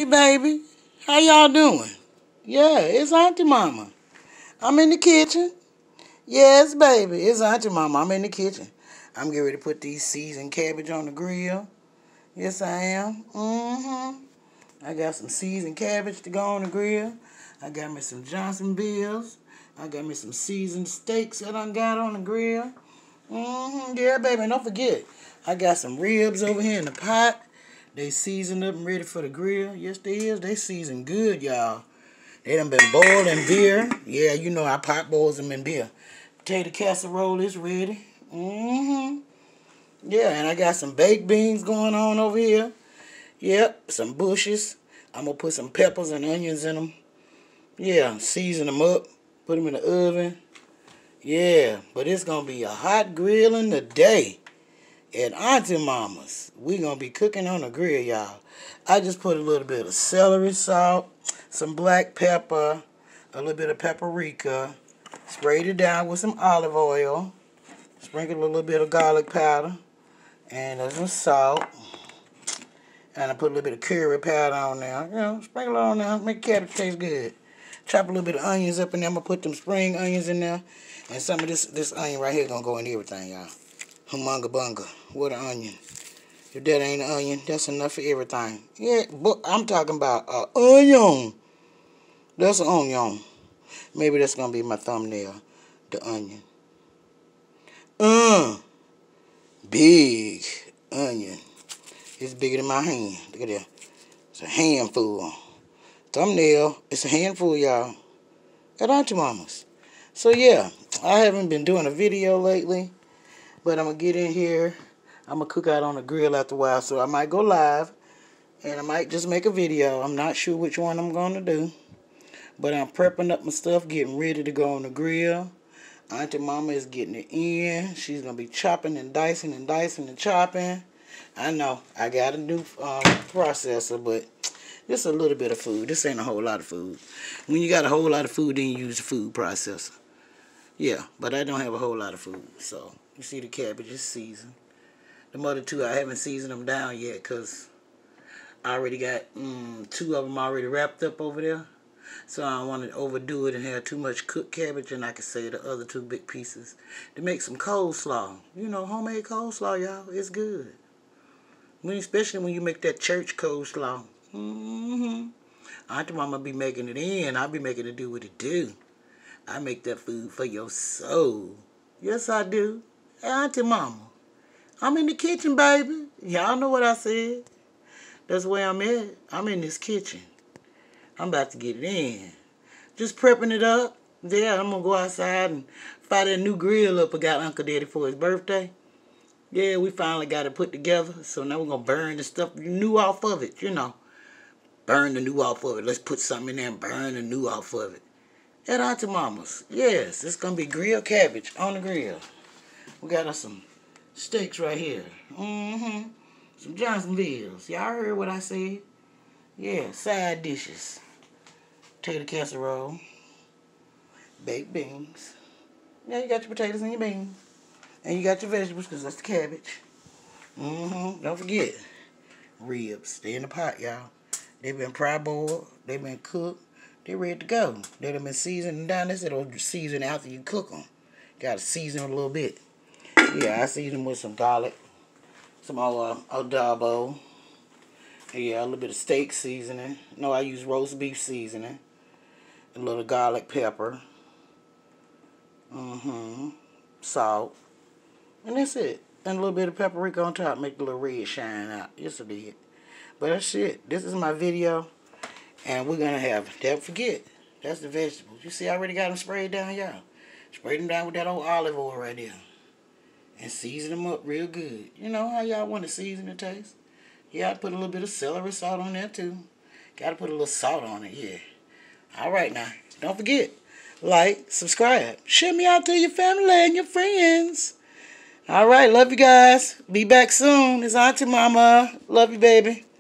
Hey, baby. How y'all doing? Yeah, it's Auntie Mama. I'm in the kitchen. Yes, baby. It's Auntie Mama. I'm in the kitchen. I'm getting ready to put these seasoned cabbage on the grill. Yes, I am. I got some seasoned cabbage to go on the grill. I got me some Johnsonvilles. I got me some seasoned steaks that I got on the grill. Yeah, baby. And don't forget, I got some ribs over here in the pot. They seasoned up and ready for the grill. Yes, they is. They seasoned good, y'all. They done been boiled in beer. Yeah, you know I pot boils them in beer. Potato casserole is ready. Yeah, and I got some baked beans going on over here. Yep, some bushes. I'm going to put some peppers and onions in them. Yeah, season them up. Put them in the oven. Yeah, but it's going to be a hot grilling today. At Auntie Mama's, we gonna be cooking on the grill, y'all. I just put a little bit of celery salt, some black pepper, a little bit of paprika, sprayed it down with some olive oil, sprinkled a little bit of garlic powder, and some salt, and I put a little bit of curry powder on there. You know, sprinkle it on there, make cabbage taste good. Chop a little bit of onions up in there. I'm gonna put them spring onions in there, and some of this onion right here gonna go in everything, y'all. Humunga bunga. What an onion. If that ain't an onion, that's enough for everything. Yeah, but I'm talking about an onion. That's an onion. Maybe that's going to be my thumbnail. The onion. Big onion. It's bigger than my hand. Look at that. It's a handful. Thumbnail. It's a handful, y'all. At Auntie Mama's. So, yeah. I haven't been doing a video lately. But I'm going to get in here. I'm going to cook out on the grill after a while. So I might go live. And I might just make a video. I'm not sure which one I'm going to do. But I'm prepping up my stuff. Getting ready to go on the grill. Auntie Mama is getting it in. She's going to be chopping and dicing and dicing and chopping. I know. I got a new processor. But just a little bit of food. This ain't a whole lot of food. When you got a whole lot of food, then you use the food processor. Yeah. But I don't have a whole lot of food. So. You see the cabbage is seasoned. The other two, I haven't seasoned them down yet because I already got two of them already wrapped up over there. So I don't want to overdo it and have too much cooked cabbage, and I can save the other two big pieces to make some coleslaw. You know, homemade coleslaw, y'all. It's good. Especially when you make that church coleslaw. Auntie Mama be making it in. I'll be making it do what it do. I make that food for your soul. Yes, I do. Hey, Auntie Mama, I'm in the kitchen, baby. Y'all know what I said. That's where I'm at. I'm in this kitchen. I'm about to get it in. Just prepping it up. Yeah, I'm going to go outside and fire that new grill up I got Uncle Daddy for his birthday. Yeah, we finally got it put together. So now we're going to burn the stuff new off of it, you know. Burn the new off of it. Let's put something in there and burn the new off of it. At Auntie Mama's. Yes, it's going to be grilled cabbage on the grill. We got us some steaks right here. Some Johnsonvilles. Y'all heard what I said? Yeah, side dishes. Potato casserole. Baked beans. Yeah, you got your potatoes and your beans. And you got your vegetables because that's the cabbage. Don't forget. Ribs. They in the pot, y'all. They've been parboiled. They've been cooked. They're ready to go. They've been seasoned down. They said it'll season after you cook them. Got to season a little bit. Yeah, I season them with some garlic, some adobo. Yeah, a little bit of steak seasoning. No, I use roast beef seasoning. A little garlic pepper. Salt. And that's it. And a little bit of paprika on top. Make the little red shine out. Yes, it did. But that's it. This is my video. And we're going to have, don't forget, that's the vegetables. You see, I already got them sprayed down, y'all. Sprayed them down with that old olive oil right there. And season them up real good. You know how y'all want to season the taste? Yeah, I put a little bit of celery salt on there too. Got to put a little salt on it, yeah. All right now. Don't forget, like, subscribe. Share me out to your family and your friends. All right, love you guys. Be back soon. It's Auntie Mama. Love you, baby.